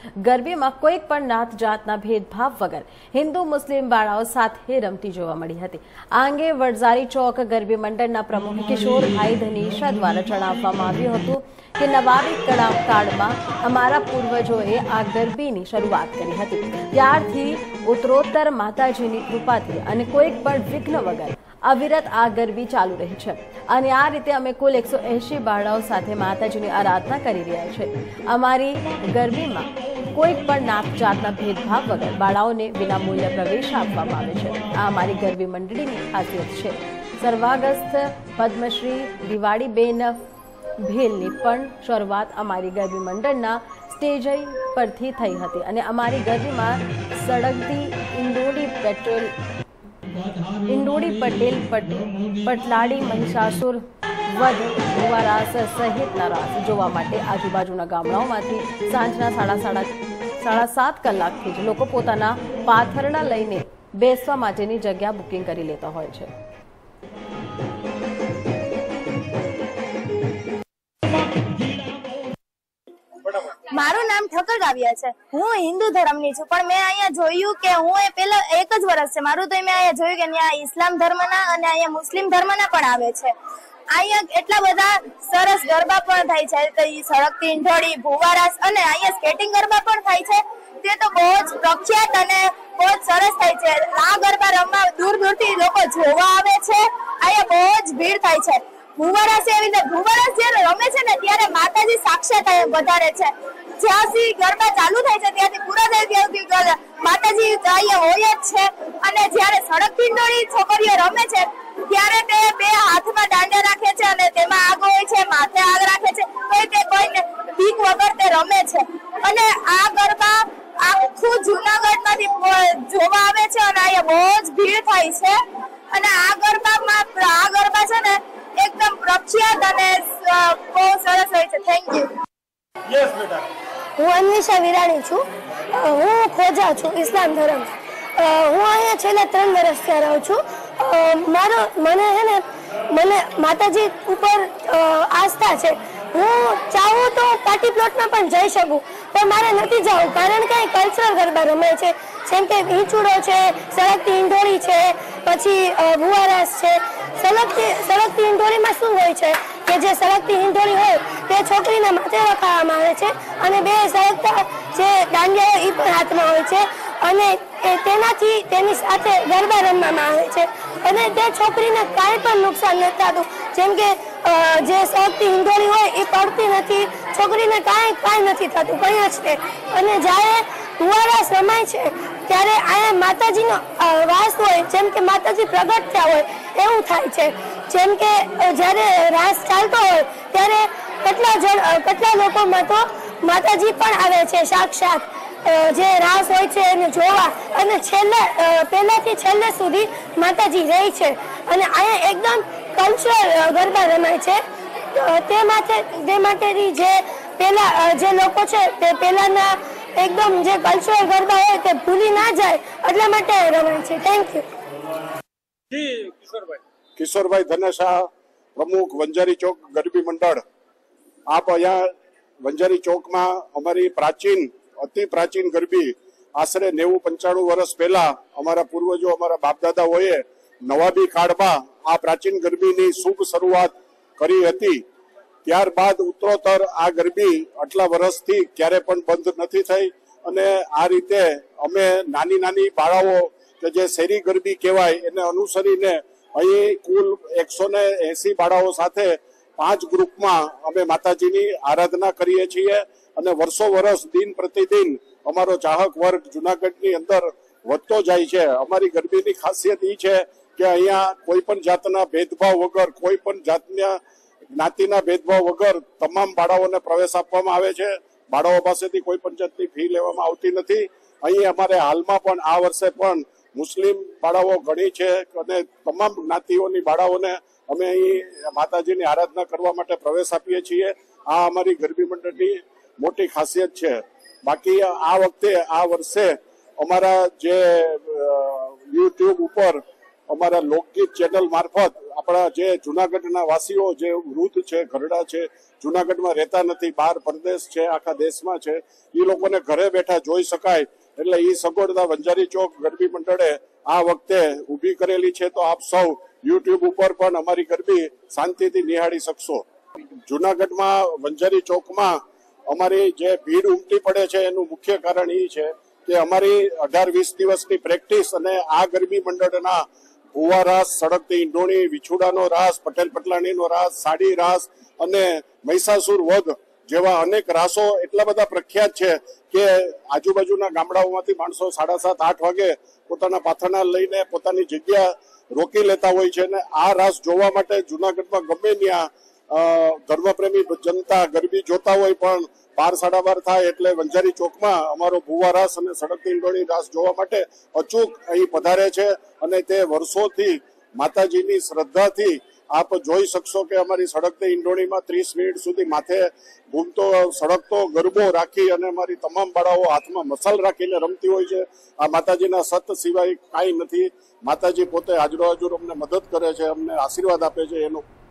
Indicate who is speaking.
Speaker 1: ગરબીમાં કોઈક પણ નાત જાતના ભેદભાવ વગર હિન્દુ મુસ્લિમ બાળાઓ સાથે રમતી જોવા મળી હતી। આ અંગે વડઝારી ચોક ગરબી મંડળના પ્રમુખ કિશોરભાઈ ધનેશા દ્વારા જણાવવામાં આવ્યું હતું કે નવાબી કાળમાં અમારા પૂર્વજોએ આ ગરબીની શરૂઆત કરી હતી। ત્યારથી ઉત્તરોત્તર માતાજીની કૃપાથી અને કોઈક પણ વિઘ્ન વગર અવિરત આ ગરબી ચાલુ રહી છે અને આ રીતે અમે કુલ 180 બાળાઓ સાથે માતાજીની આરાધના કરી રહ્યા છે। અમારી ગરબીમાં કોઈક પણ નાત જાતના ભેદભાવ વગર બાળાઓને વિનામૂલ્ય પ્રવેશ આપવામાં આવે છે। આ અમારી ગરબી મંડળીની ખાસિયત છે। સર્વાગસ્થ પદ્મશ્રી દિવાળીબેન ભેલની પણ શરૂઆત અમારી ગરબી મંડળના સ્ટેજ પરથી થઈ હતી અને અમારી ગરબીમાં સળગતી इंडोडी पटेल पटलाड़ी महिषासुर वध भुवा रास सहितना रास जोवा माटे आजूबाजूना गामडाओमांथी सांजना 7:30 कलाकथी ज लोको पोताना पाथरना लईने बेसवा माटेनी जग्या बुकिंग करी लेता होय छे।
Speaker 2: मारू नाम ठक्कर काव्या छे। हूँ हिंदू धर्मनी छुं पण मैं अहींया जोयुं के हूँ ए पेला एक ज वर्ष छे मारू तो मैं अहींया जोयुं के न्या इस्लाम धर्मना अने अहींया मुस्लिम धर्मना पण आवे छे। अहींया एटला बधा सरस गरबा पण थाय छे तो ई सळगती इंढोળી ભુવારાસ અને अहींया स्केटिंग गरबा पण थाय छे ते तो बहुत प्रख्यात अने बहुत सरस थाय छे। आ गरबा रमवा दूर-दूरथी लोको जोवा आवे छे। अहींया बहुत भीड़ थाय छे। ભુવારાસ એવી રીતે ભુવારાસ જ્યારે રમે છે ને ત્યારે માતાજી સાક્ષાત અહીંયા વધારે છે। જ્યાંથી ગરબા ચાલુ થાય છે ત્યાંથી પૂરા થાય ત્યાંથી માતાજી અહીંયા હોય જ છે અને જ્યારે સળગતી ઇંડોળી છોકરીઓ રમે છે ત્યારે તે બે હાથમાં દાંડા રાખે છે અને તેમાં આગ હોય છે, માથે આગ રાખે છે તો તે કોઈને બીક વગર તે રમે છે અને આ ગરબા આખું જૂનાગઢમાંથી જોવા આવે છે અને અહીંયા બહુ જ ભીડ થાય છે અને આ ગરબા છે ને एकदम प्रख्यात અને બહુ સરસ હોય છે। Thank you.
Speaker 3: યસ બેટા।
Speaker 2: હું અન્વિષા વિરાણી છું। હું ખોજા છું ઇસ્લામ ધર્મ। હું અહીંયા છેલ્લા 3 વર્ષથી રહું છું। મને માતાજી ઉપર આસ્થા છે। હું ચાહું તો પાર્ટી પ્લોટમાં પણ જઈ શકું પણ મારે નથી જવું કારણ કે કલ્ચરલ ગરબા રમે છે જેમ કે વીંચુડો છે, સળગતી ઇંઢોળી છે, પછી ભુવારાસ છે। સળગતી ઇંઢોળીમાં શું હોય છે કે જે સળગતી ઇંઢોળી હોય તે છોકરીના માથે રખાવવામાં આવે છે અને બે સળગતા જે દાંડિયા હોય એ પણ હાથમાં હોય છે અને તેનાથી તેની સાથે ગરબા રમવામાં આવે છે અને તે છોકરીને કાંઈ પણ નુકસાન નથી થતું। જેમ કે જે સળગતી ઇંઢોળી હોય એ પડતી નથી, છોકરીને કાંઈ નથી થતું કંઈ જ તે। અને જ્યારે ભુવારાસ રમાય છે ત્યારે અહીંયા માતાજીનો વાસ હોય જેમ કે માતાજી પ્રગટ થયા હોય એવું થાય છે। જેમ કે જ્યારે રાસ ચાલતો હોય ત્યારે કેટલા લોકોમાં તો માતાજી પણ આવે છે સાક્ષાત જે રાસ હોય છે એને જોવા અને પહેલાથી છેલ્લે સુધી માતાજી રહે છે અને અહીંયા એકદમ કલ્ચરલ ગરબા રમાય છે। તે માટેની જે લોકો છે તે પહેલાના एकदम जे कल्चरल गरबा है ते भूली ना जाए એટલા માટે રમાય છે। Thank you.
Speaker 3: जी किशोरभाई धनेशा प्रमुख वंजारी चौक गरबी मंडल। आप यहाँ वंजारी चौक में अमरी प्राचीन अति प्राचीन गरबी आश्रे 90-95 वर्ष पहला अमरा पूर्वजों अमरा बाप दादा होए नवाबी काळमां आ प्राचीन गरबीनी शुभ शुरुआत करी हती। ત્યારબાદ ઉત્તરોત્તર આ ગરબી આટલા વર્ષથી ક્યારે પણ બંધ નથી થઈ અને આ રીતે અમે નાની બાળાઓ કે જે શેરી ગરબી કહેવાય એને અનુસરીને અહીં કુલ 180 બાળાઓ સાથે 5 ગ્રુપમાં અમે માતાજીની આરાધના કરીએ છીએ અને વર્ષો વર્ષ દિન પ્રતિદિન અમારો ચાહક વર્ગ જૂનાગઢની અંદર વધતો જાય છે। અમારી ગરબીની ખાસિયત એ છે કે અહીંયા કોઈ પણ જાતના ભેદભાવ વગર કોઈ પણ જાતના જ્ઞાતિના ભેદભાવ વગર તમામ બાળાઓને પ્રવેશ આપવામાં આવે છે। બાળાઓ પાસેથી કોઈ પણ જાતની ફી લેવામાં આવતી નથી। અહીં અમારે હાલમાં પણ આ વર્ષે પણ મુસ્લિમ બાળાઓ ઘણી છે અને તમામ જ્ઞાતિઓની બાળાઓને અમે અહીં માતાજીની આરાધના કરવા માટે પ્રવેશ આપીએ છીએ। આ અમારી ગરબી મંડળની મોટી ખાસિયત છે। બાકી આ વર્ષે અમારા જે યુટ્યુબ ઉપર અમારા લોકગીત ચેનલ મારફત આપણા જે જુનાગઢના વાસીઓ જે વૃદ્ધ છે, ઘરડા છે, જુનાગઢમાં રહેતા નથી, બહાર પરદેશ છે, આખા દેશમાં છે, એ લોકોને ઘરે બેઠા જોઈ શકાય એટલે એ સગવડતા વંજારી ચોક ગરબી મંડળે આ વખતે ઊભી કરેલી છે. તો આપ સૌ યુટ્યુબ ઉપર પણ અમારી ગરબી શાંતિથી નિહાળી શકશો. જુનાગઢમાં વંજારી ચોકમાં અમારી જે ભીડ ઉમટી પડે છે એનું મુખ્ય કારણ એ છે કે અમારી 18-20 દિવસની પ્રેક્ટિસ અને આ ગરબી મંડળના ભુવા રાસ, સળગતી ઈંડોણી, વિછુડાનો રાસ, પટેલ પટલાણીનો રાસ, સાડી રાસ અને મહિષાસુર વધ જેવા અનેક રાસો એટલા બધા પ્રખ્યાત છે કે આજુબાજુના ગામડાઓમાંથી માણસો 7:30-8 વાગે પોતાના પાથરણા લઈને પોતાની જગ્યા રોકી લેતા હોય છે. અને આ રાસ જોવા માટે જુનાગઢમાં ગમે ત્યાં ધર્મપ્રેમી જનતા ગરબી જોતા હોય પણ 12-12:30 થાય એટલે વંજારી ચોકમાં અમારો ભુવા રાસ અને સળગતી ઈંડોણી રાસ જોવા માટે અચૂક અહીં પધારે છે. અને તે વર્ષોથી માતાજીની શ્રદ્ધાથી આપ જોઈ શકશો કે અમારી સળગતી ઈંડોણીમાં 30 મિનિટ સુધી માથે ઘૂમતો સળગતો ગરબો રાખી અને અમારી તમામ બાળાઓ હાથમાં મસાલ રાખીને રમતી હોય છે. આ માતાજીના સત સિવાય કાંઈ નથી. માતાજી પોતે હાજરો હાજર અમને મદદ કરે છે, અમને આશીર્વાદ આપે છે. એનું